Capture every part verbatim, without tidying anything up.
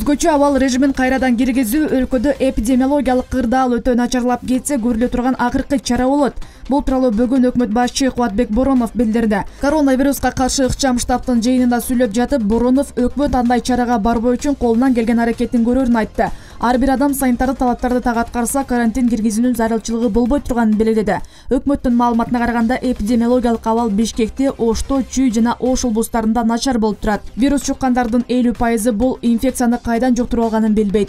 Өзгөчө абал режимин кайрадан киргизүү өлкөдө эпидемиологиялык кырдаал өтө начарлап кетсе көрүлө турган акыркы чара болот. Бул тууралуу бүгүн өкмөт башчы Кубатбек Боронов билдирди. Коронавируска каршы ыкчам штабтын жыйынында сүйлөп жатып, Боронов өкмөт андай чарага барбоо үчүн колунан келген аракетин көрөрүн айтты. Ар бир адам санитардык талаптарды так аткарса, карантин киргизүүнүн зарылчылыгы болбой турганын белгиледи. Өкмөттүн маалыматына караганда, эпидемиологиялык абал Бишкекте, Ошто, Чүй жана Ош облустарында начар болуп турат. Вирус жуккандардын элүү пайызы бул инфекцияны кайдан жуктуруп алганын билбейт.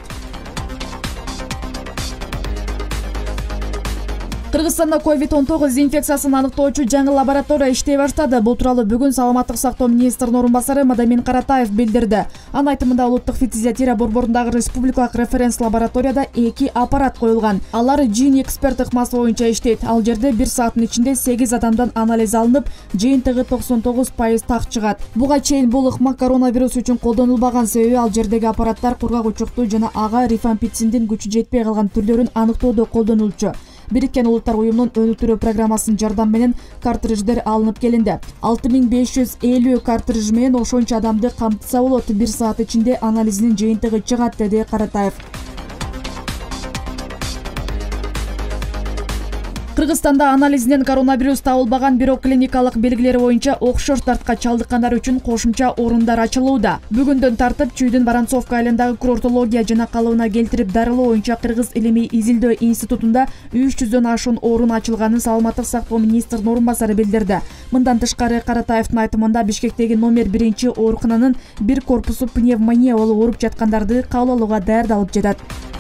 Кыргызстанда ковид он тогуз инфекциясын аныктоочу жаңы лаборатория иштей баштады. Бул тууралуу бүгүн Саламаттык сактоо министринин орун басары Мадамин Каратаев билдирди. Анын айтымында улуттук фитизиатрия борборундагы республикалык референс лабораторияда эки аппарат коюлган. Алар жин эксперт ыкмасы боюнча иштейт. Ал жерде бир сааттын ичинде сегиз адамдан анализ алынып, жыйынтыгы токсон тогуз пайыз так чыгат. Буга чейин бул ыкма коронавирус үчүн колдонулбаган, себеби ал жердеги аппараттар кургак учуктуу жана ага рифампициндин күчү жетпей калган түрлөрүн аныктоодо колдонулчу. Бириккен Улуттар уюмунун өнүктүрүү программасынын жардамы менен картридждер алынып келинди. алты миң беш жүз элүү картридж менен ошончо адамды камтытса болот. бир саат ичинде анализинин жыйынтыгы чыгат, деди Каратаев. Кыргызстанда анализинен коронавирус табылбаган, бирок клиникалык белгилери боюнча окшош дартка чалдыккандар үчүн кошумча орундар ачылууда. Бүгүндөн тартып Чүйдүн Воронцовка айылындагы курортология жана калыбына келтирип дарылоо боюнча Кыргыз илимий изилдөө институтунда үч жүздөн ашуун орун ачылганын Саламаттык сактоо министринин орун басары билдирди. Мындан тышкары, Каратаевдин айтымында, Бишкектеги номер биринчи оорукананын бир корпусу пневмония болуп ооруп жаткандарды кабыл алууга даярдалып жатат.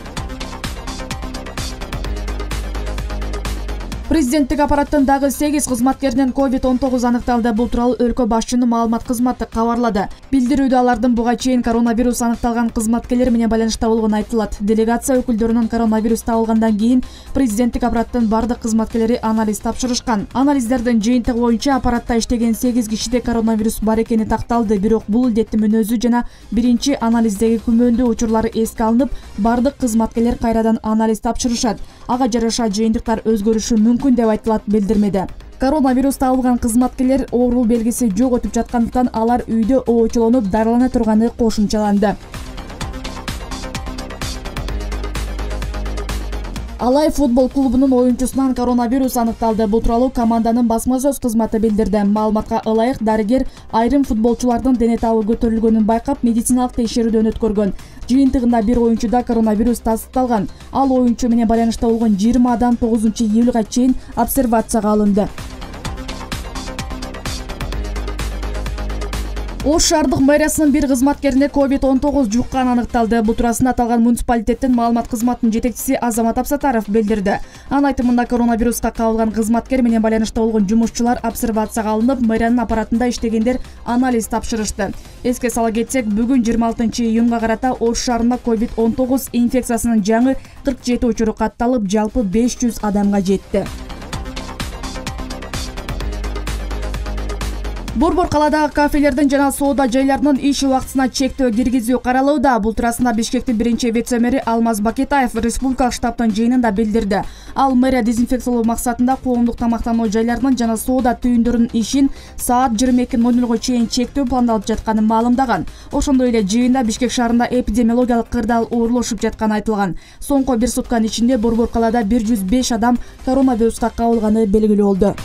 Президенттик аппараттын дагы сегиз кызматкеринен ковид он тогуз аныкталды. Бул тууралуу өлкө башчынын маалымат кызматы кабарлады. Билдирүүдө алардын буга чейин коронавирус аныкталган кызматкерлер менен байланышта болгону айтылат. Делегация өкүлдөрүнүн коронавирус табылгандан кийин президенттик аппараттын бардык кызматкерлери анализ тапшырышкан. Анализдердин жыйынтыгы боюнча аппаратта иштеген сегиз кишиде коронавирус бар экени такталды. Бирок бул илдеттин мүнөзү жана биринчи анализдеги күмөндүү учурлары эске алынып, бардык кызматкерлер кайрадан анализ тапшырышат. Ага жараша жыйынтыктар өзгөрүшү мүмкүн деп айтылат билдирмеде. Коронавирус табылган кызматкерлер оору белгиси жок өтүп жаткандыктан алар үйдө оочулонуп дарылана турганы кошумчаланды. Алай футбол клубунун оюнчусунан коронавирус аныкталды. Бул тууралуу команданын басма сөз кызматы билдирди. Маалыматка ылайык, дарыгер айрым футболчулардын дене табы көтөрүлгөнүн байкап, медициналык текшерүүдөн өткөргөн. Жыйынтыгында бир оюнчуда коронавирус тастыкталган. Ал оюнчу менен байланышта болгон жыйырма адам тогузунчу июлга чейин обсервацияга алынды. Ош шаардык мэриясынын бир кызматкерине ковид он тогуз жукканы аныкталды. Бул туурасында аталган муниципалитеттин маалымат кызматынын жетекчиси Азамат Абсатаров билдирди. Анын айтымында, коронавируска кабылган кызматкер менен байланышта болгон жумушчулар обсервацияга алынып, мэриянын аппаратында иштегендер анализ тапшырышты. Эске сала кетсек, бүгүн жыйырма алтынчы июнга карата Ош шаарында ковид он тогуз инфекциясынын жаңы кырк жети учуру катталып, жалпы беш жүз адамга жетти. Борбор каладагы кафелердин жана соода жайларынын иш убактысына чектөө киргизүү каралууда. Бул туурасында Бишкектин биринчи вице-мэри Алмаз Бакетаев республикалык штабтын жыйынында билдирди. Ал мэрия дезинфекциялоо максатында коомдук тамактануу жайларынын жана соода түйүндөрүнүн ишин саат жыйырма эки ноль нолго чейин чектөө пландалып жатканын маалымдаган. Ошондой эле жыйында Бишкек шаарында эпидемиологиялык кырдаал оорулошуп жатканы айтылган. Соңку бир сутканын ичинде Борбор калада бир жүз беш адам коронавируска кабылганы белгилүү болду.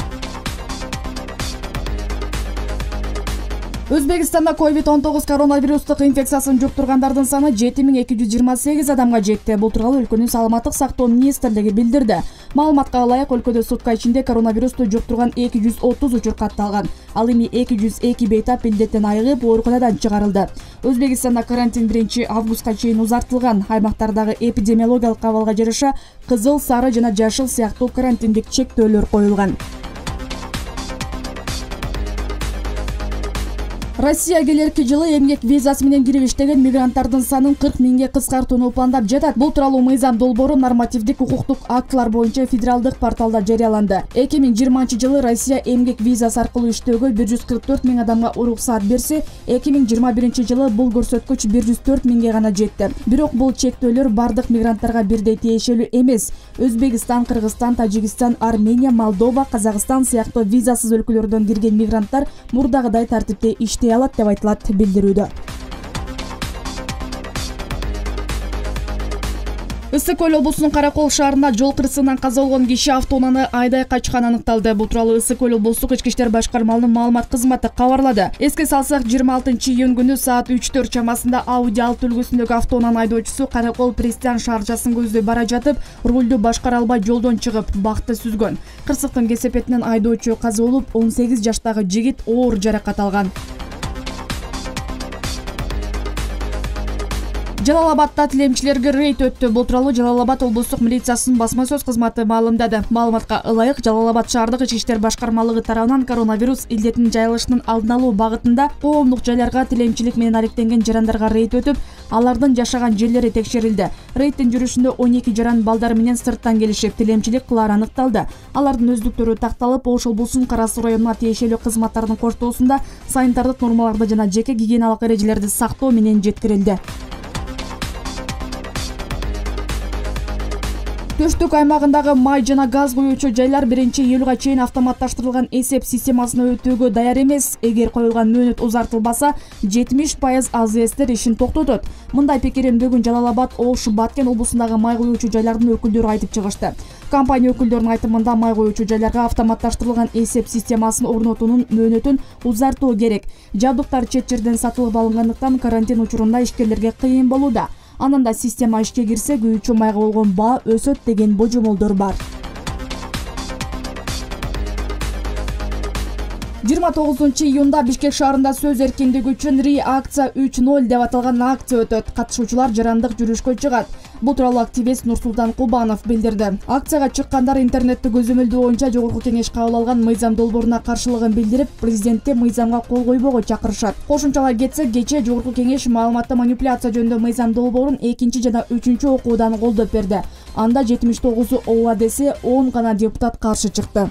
Өзбекстанда ковид он тогуз коронавирустук инфекциясын жуктургандардын саны жети миң эки жүз жыйырма сегиз адамга жетти. Бул тууралуу өлкөнүн Саламаттык сактоо министрлиги билдирди. Маалыматка ылайык, өлкөдө сутка ичинде коронавирусту жуктурган эки жүз отуз учур катталган. Ал эми эки жүз эки бейтап илдеттен айыгып, ооруканадан чыгарылды. Өзбекстанда карантин биринчи августка чейин узартылган. Аймактардагы эпидемиологиялык абалга жараша кызыл, сары жана жашыл сыяктуу карантиндик чектөөлөр коюлган. Россия келерки жылы эмгек визасы менен кирип иштеген мигранттардын санын кырк миңге кыскартууну пландап жатат. Бул тууралуу мыйзам долбоору нормативдик укуктук актылар боюнча федералдык порталда жарыяланды. эки миң жыйырманчы жылы Россия эмгек визасы аркылуу иштөөгө бир жүз кырк төрт миң адамга уруксаат берсе, эки миң жыйырма биринчи жылы бул көрсөткүч бир жүз төрт миңге гана жетти. Бирок бул чектөөлөр бардык мигранттарга бирдей тиешелүү эмес. Өзбекстан, Кыргызстан, Тажикстан, Армения, Молдова, Казакстан сыяктуу визасыз өлкөлөрдөн кирген мигранттар мурдагыдай тартипте иштей алат деп айтылат билдирүүдө. Ысык Көл облусунун Каракол шаарында жол кырсыгынан каза болгон киши автоунааны айдай качкан аныкталды. Бул тууралуу Ысык Көл облустук ички иштер башкармалыгынын маалымат кызматы кабарлады. Эске салсак, жыйырма алтынчы июнь күнү саат үч төрт чамасында Audi алты үлгүсүндөгү автоунаанын айдоочусу Каракол Пристан шаарчасын көздөй бара жатып, рулду башкара албай жолдон чыгып, бакты сүзгөн. Кырсыктын кесепетинен айдоочу каза болуп, он сегиз жаштагы жигит оор жаракат алган. Жалал-Абадта тилемчилерге рейд өттү. Бул тууралуу Жалал-Абад облустук милициясынын басма сөз кызматы маалымдады. Маалыматка ылайык, Жалал-Абад шаардык ички иштер башкармалыгы тарабынан коронавирус илдетинин жайылышынын алдын алуу багытында коомдук жайларга тилемчилик менен алектенген жарандарга рейд өтүп, алардын жашаган жерлери текшерилди. Рейдтин жүрүшүндө он эки жаран балдар менен сырттан келишип, тилемчилик кылары аныкталды. Алардын өздүктөрү такталып, Ош облусунун Кара Суу районуна тиешелүү кызматтардын коштоосунда санитардык нормаларды жана жеке гигиеналык эрежелерди сактоо менен жеткирилди. Төштүк аймагындагы май жана газ куюучу жайлар биринчи июлга чейин автоматташтырылган эсеп системасына өтүүгө даяр эмес. Эгер коюлган мөөнөт узартылбаса, жетимиш пайыз А З Стер ишин токтотот. Мындай пикирин бүгүн Жалал-Абад, Ош, Баткен облусундагы май куюучу жайлардын өкүлдөрү айтып чыгышты. Компания өкүлдөрүнүн айтымында май куюучу жайларга автоматташтырылган эсеп системасын орнотуунун мөөнөтүн узартуу керек. Жабдыктар чет жерден сатылып алынгандыктан карантин учурунда ишкерлерге кыйын болууда. Анында система ишке кирсе, күйүүчү майга болгон баа өсөт деген божомолдор бар. жыйырма тогузунчу июнда Бишкек шаарында сөз эркиндиги үчүн Ри акция үч ноль деп аталган акция өтөт. Катышуучулар жарандык жүрүшкө чыгат. Бул тууралуу активист Нурсултан Кубанов билдирди. Акцияга чыккандар интернетти көзөмөлдөө боюнча Жогорку Кеңеш кабыл алган мыйзам долбооруна каршылыгын билдирип, президентке мыйзамга кол койбоого чакырышат. Кошумчалай кетсек, кечээ Жогорку Кеңеш маалыматты манипуляция жөнүндө мыйзам долбоорун экинчи жана үчүнчү окуудан колдоп берди. Анда жетимиш тогузу ооба десе, он гана депутат каршы чыкты.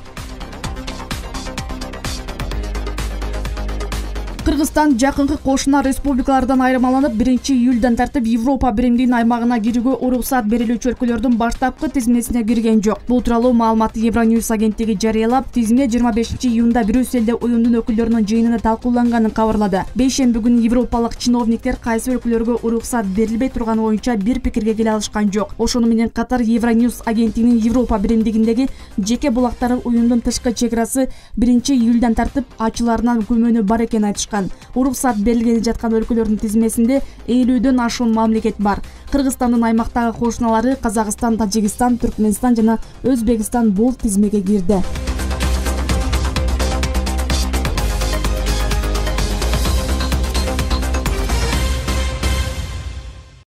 Кыргызстан жакынкы кошуна республикалардан айырмаланып, биринчи июлдан тартып Европа биримдигинин аймагына кирүүгө уруксат берилүүчү өлкөлөрдүн баштапкы тизмесине кирген жок. Бул тууралуу маалыматты Евроньюз агенттиги жарыялап, тизме жыйырма бешинчи июнда Брюсселде уюмдун өкүлдөрүнүн жыйынында талкууланганын кабарлады. Бейшемби күнү европалык чиновниктер кайсы өлкөлөргө уруксат берилбей турганы боюнча бир пикирге келе алышкан жок. Ошону менен катар Евроньюз агенттигинин Европа биримдигиндеги жеке булактары уюмдун тышкы чекарасы биринчи июлдан тартып ачыларынан күмөнү бар экенин айтышкан. Уруксат берилгени жаткан өлкөлөрдүн тизмесинде элүүдөн ашуун мамлекет бар. Кыргызстандын аймактагы кошуналары Казакстан, Тажикстан, Түркмөнстан жана Өзбекстан бул тизмеге кирди.